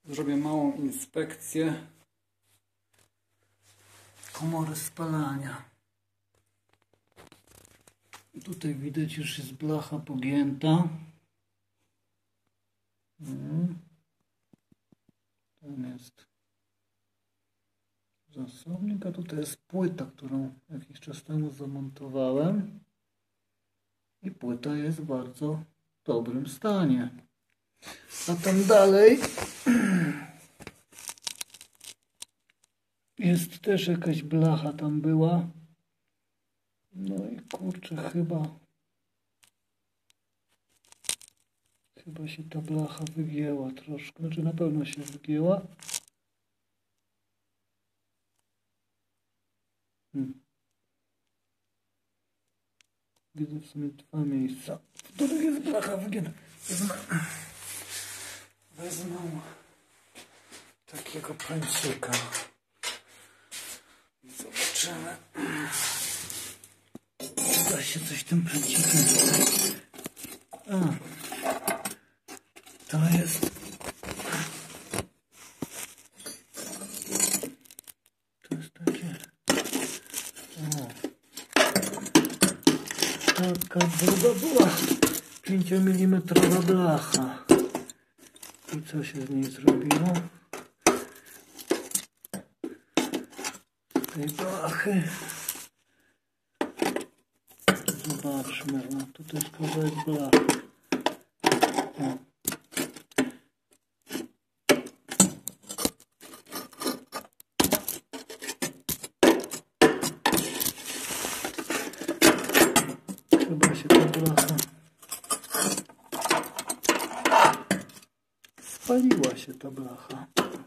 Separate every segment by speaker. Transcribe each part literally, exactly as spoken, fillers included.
Speaker 1: Zrobię małą inspekcję komory spalania. Tutaj widać, już jest blacha pogięta. Hmm. Tam jest zasobnik, a tutaj jest płyta, którą jakiś czas temu zamontowałem. I płyta jest w bardzo dobrym stanie. A tam dalej jest też jakaś blacha tam była. No i kurczę, chyba chyba się ta blacha wygięła troszkę. Znaczy na pewno się wygięła. Hmm. Widzę w sumie dwa miejsca, w których jest blacha wygięta. Wezmę, wezmę takiego pręcika. Zobaczymy. Da się coś tym pręcikiem tutaj. A, to jest to jest takie o, taka długa była pięciomilimetrowa blacha. I co się z niej zrobiło? Z tej blachy zobaczmy, no tutaj jest kawałek blachy. O. Chyba się ta blacha spaliła się ta blacha.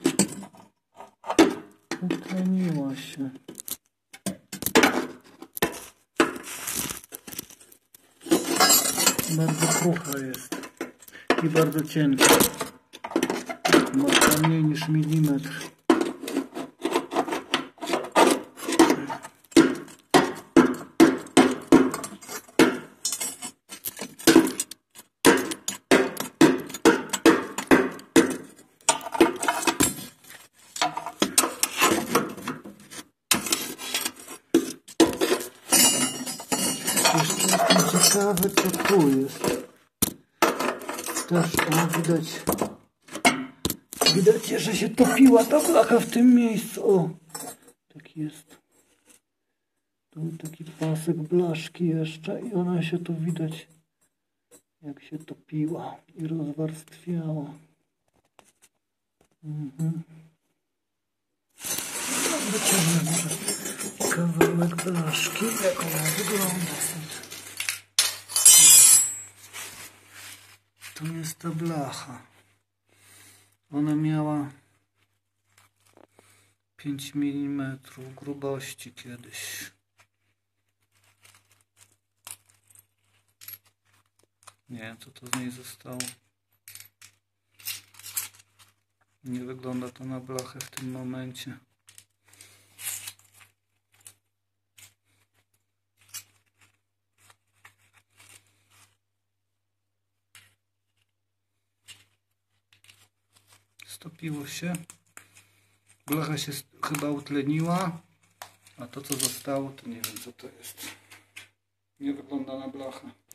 Speaker 1: Utleniła się. Bardzo krucha jest i bardzo cienka. Ma mniej niż milimetr. Jeszcze jestem ciekawy, co tu jest. Też o, widać, widać, że się topiła ta blacha w tym miejscu. O, taki jest. Tu taki pasek blaszki jeszcze i ona się tu widać, jak się topiła i rozwarstwiała. Mhm. Wyciągnę może kawałek blaszki, jak ona wygląda. Tu jest ta blacha. Ona miała pięć milimetrów grubości kiedyś. Nie wiem, co to z niej zostało. Nie wygląda to na blachę w tym momencie. Stopiło się. Blacha się chyba utleniła, a to co zostało, to nie wiem, co to jest. Nie wygląda na blachę.